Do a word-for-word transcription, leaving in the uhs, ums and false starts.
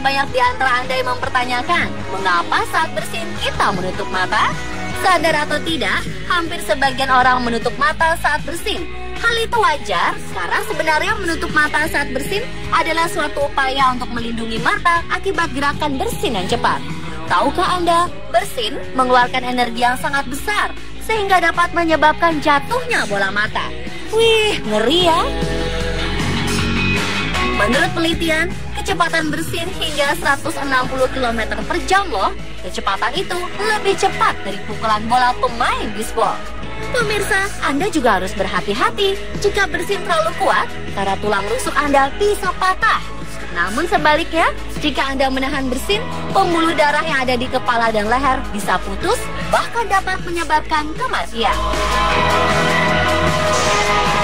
banyak di antara Anda yang mempertanyakan, mengapa saat bersin kita menutup mata? Sadar atau tidak, hampir sebagian orang menutup mata saat bersin. Hal itu wajar, karena sebenarnya menutup mata saat bersin adalah suatu upaya untuk melindungi mata akibat gerakan bersin yang cepat. Tahukah Anda, bersin mengeluarkan energi yang sangat besar, sehingga dapat menyebabkan jatuhnya bola mata. Wih, ngeri ya! Menurut penelitian, kecepatan bersin hingga seratus enam puluh kilometer per jam loh. Kecepatan itu lebih cepat dari pukulan bola pemain bisbol. Pemirsa, Anda juga harus berhati-hati jika bersin terlalu kuat, karena tulang rusuk Anda bisa patah. Namun sebaliknya, jika Anda menahan bersin, pembuluh darah yang ada di kepala dan leher bisa putus, bahkan dapat menyebabkan kematian.